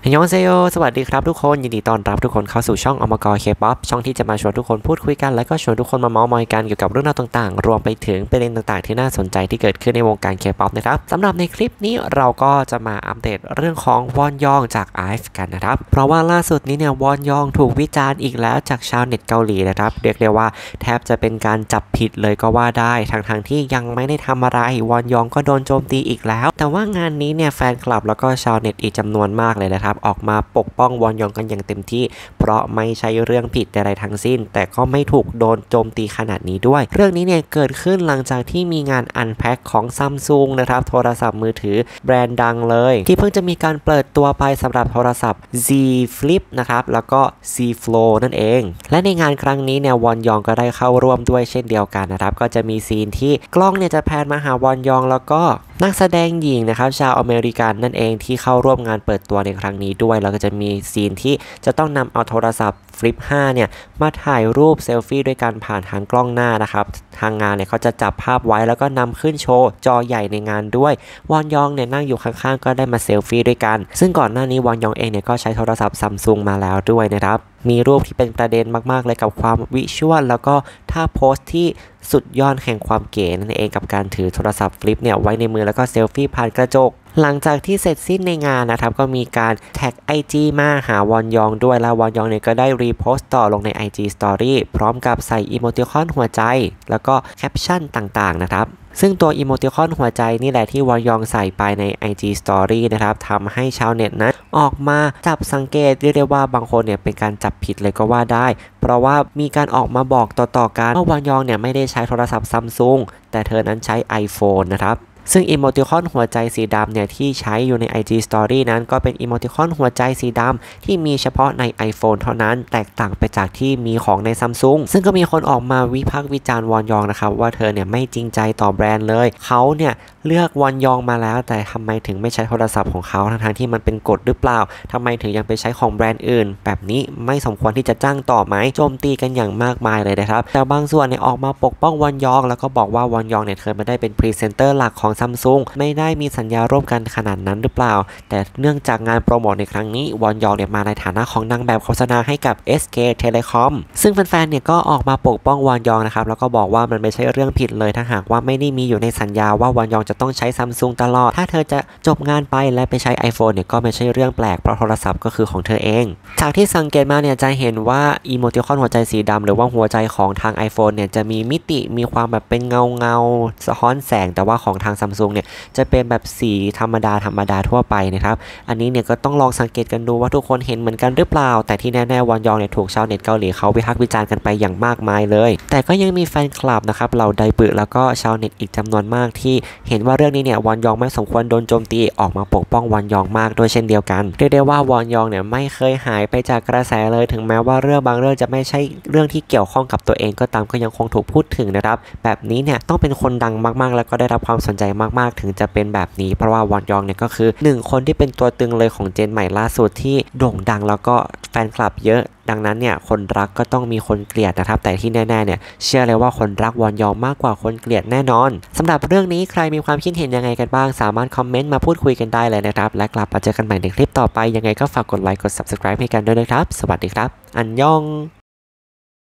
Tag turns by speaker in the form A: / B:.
A: ยองเซโยสวัสดีครับทุกคนยินดีต้อนรับทุกคนเข้าสู่ช่องอมกรเคป๊อปช่องที่จะมาชวนทุกคนพูดคุยกันและก็ชวนทุกคนมาเมาท์มอยกันเกี่ยวกับเรื่องราวต่างๆรวมไปถึงประเด็นต่างๆที่น่าสนใจที่เกิดขึ้นในวงการเคป๊อปนะครับสำหรับในคลิปนี้เราก็จะมาอัปเดตเรื่องของวอนยองจากไอฟ์กันนะครับเพราะว่าล่าสุดนี้เนี่ยวอนยองถูกวิจารณ์อีกแล้วจากชาวเน็ตเกาหลีนะครับเรียกได้ว่าแทบจะเป็นการจับผิดเลยก็ว่าได้ทั้งที่ยังไม่ได้ทำอะไรวอนยองก็โดนโจมตีอีกแล้วแต่ว่างานนี้เนี่ยแฟนคลับแล้วก็ชาวเน็ตอีกจำนวนมากเลยนะครับออกมาปกป้องวอนยองกันอย่างเต็มที่เพราะไม่ใช่เรื่องผิดใดๆทั้งสิ้นแต่ก็ไม่ถูกโดนโจมตีขนาดนี้ด้วยเรื่องนี้เนี่ยเกิดขึ้นหลังจากที่มีงานอันแพ็คของซัมซุงนะครับโทรศัพท์มือถือแบรนด์ดังเลยที่เพิ่งจะมีการเปิดตัวไปสำหรับโทรศัพท์ Z Flip นะครับแล้วก็ Z Flow นั่นเองและในงานครั้งนี้เนี่ยวอนยองก็ได้เข้าร่วมด้วยเช่นเดียวกันนะครับก็จะมีซีนที่กล้องเนี่ยจะแพนมาหาวอนยองแล้วก็นักแสดงหญิงนะครับชาวอเมริกันนั่นเองที่เข้าร่วมงานเปิดตัวในครั้งนี้ด้วยแล้วก็จะมีซีนที่จะต้องนำเอาโทรศัพท์ฟลิป 5 เนี่ยมาถ่ายรูปเซลฟี่ด้วยการผ่านทางกล้องหน้านะครับทางงานเนี่ยเขาจะจับภาพไว้แล้วก็นำขึ้นโชว์จอใหญ่ในงานด้วยวอนยองเนี่ยนั่งอยู่ข้างๆก็ได้มาเซลฟี่ด้วยกันซึ่งก่อนหน้านี้วอนยองเองเนี่ยก็ใช้โทรศัพท์ซัมซุงมาแล้วด้วยนะครับมีรูปที่เป็นประเด็นมากๆเลยกับความวิชวลแล้วก็ท่าโพสที่สุดยอดแห่งความเก๋นั่นเองกับการถือโทรศัพท์ฟลิปเนี่ยไว้ในมือแล้วก็เซลฟี่ผ่านกระจกหลังจากที่เสร็จสิ้นในงานนะครับก็มีการแท็ก IG มาหาวอนยองด้วยแล้ววอนยองเนี่ยก็ได้รีโพสต์ต่อลงใน IG Story พร้อมกับใส่อีโมติคอนหัวใจแล้วก็แคปชั่นต่างๆนะครับซึ่งตัวอีโมติคอนหัวใจนี่แหละที่วอนยองใส่ไปใน IG Story นะครับทำให้ชาวเน็ตนั้นออกมาจับสังเกตเรียกได้ว่าบางคนเนี่ยเป็นการจับผิดเลยก็ว่าได้เพราะว่ามีการออกมาบอกต่อๆกันว่าวอนยองเนี่ยไม่ได้ใช้โทรศัพท์ซัมซุงแต่เธอนั้นใช้ iPhone นะครับซึ่งอีโมติคอนหัวใจสีดำเนี่ยที่ใช้อยู่ใน IG Story นั้นก็เป็นอีโมติคอนหัวใจสีดำที่มีเฉพาะใน iPhone เท่านั้นแตกต่างไปจากที่มีของใน Samsung ซึ่งก็มีคนออกมาวิพากษ์วิจารณ์วอนยองนะครับว่าเธอเนี่ยไม่จริงใจต่อแบรนด์เลยเขาเนี่ยเลือกวอนยองมาแล้วแต่ทำไมถึงไม่ใช้โทรศัพท์ของเขาทั้งที่มันเป็นกฎหรือเปล่าทำไมถึงยังไปใช้ของแบรนด์อื่นแบบนี้ไม่สมควรที่จะจ้างต่อไหมโจมตีกันอย่างมากมายเลยนะครับแต่บางส่วนเนี่ยออกมาปกป้องวอนยองแล้วก็บอกว่าวอนยองเนี่ยเคยมาได้เป็นพรีเซนเตอร์หลักของSamsung ไม่ได้มีสัญญาร่วมกันขนาดนั้นหรือเปล่าแต่เนื่องจากงานโปรโมทในครั้งนี้วอนยองเนี่ยมาในฐานะของนางแบบโฆษณาให้กับ SK Telecom ซึ่งแฟนๆเนี่ยก็ออกมาปกป้องวอนยองนะครับแล้วก็บอกว่ามันไม่ใช่เรื่องผิดเลยถ้าหากว่าไม่ได้มีอยู่ในสัญญาว่าวอนยองจะต้องใช้ Samsung ตลอดถ้าเธอจะจบงานไปและไปใช้ iPhone เนี่ยก็ไม่ใช่เรื่องแปลกเพราะโทรศัพท์ก็คือของเธอเองจากที่สังเกตมาเนี่ยจะเห็นว่าอีโมติคอนหัวใจสีดำหรือว่าหัวใจของทาง iPhone เนี่ยจะมีมิติมีความแบบเป็นเงาสะท้อนแสงแต่ว่าของทาง Samsung เนี่ยจะเป็นแบบสีธรรมดาทั่วไปนะครับอันนี้เนี่ยก็ต้องลองสังเกตกันดูว่าทุกคนเห็นเหมือนกันหรือเปล่าแต่ที่แน่ๆวอนยองเนี่ยถูกชาวเน็ตเกาหลีเขาวิพากษ์วิจารณ์กันไปอย่างมากมายเลยแต่ก็ยังมีแฟนคลับนะครับเหล่าไดปึแล้วก็ชาวเน็ตอีกจำนวนมากที่เห็นว่าเรื่องนี้เนี่ยวอนยองไม่สมควรโดนโจมตีออกมาปกป้องวอนยองมากด้วยเช่นเดียวกันเรียกได้ว่าวอนยองเนี่ยไม่เคยหายไปจากกระแสเลยถึงแม้ว่าเรื่องบางเรื่องจะไม่ใช่เรื่องที่เกี่ยวข้องกับตัวเองก็ตามก็ยังคงถูกพูดถึงนะครับแบบนี้เนี่ยต้องเป็นคนดังมากๆแล้วก็ได้รับความสนใจมากๆถึงจะเป็นแบบนี้เพราะว่าวอนยองเนี่ยก็คือ1คนที่เป็นตัวตึงเลยของเจนใหม่ล่าสุดที่โด่งดังแล้วก็แฟนคลับเยอะดังนั้นเนี่ยคนรักก็ต้องมีคนเกลียดนะครับแต่ที่แน่ๆเนี่ยเชื่อเลยว่าคนรักวอนยองมากกว่าคนเกลียดแน่นอนสำหรับเรื่องนี้ใครมีความคิดเห็นยังไงกันบ้างสามารถคอมเมนต์มาพูดคุยกันได้เลยนะครับและกลับมาเจอกันใหม่ในคลิปต่อไปยังไงก็ฝากกดไลค์กด Subscribe ให้กันด้วยนะครับสวัสดีครับอันยอง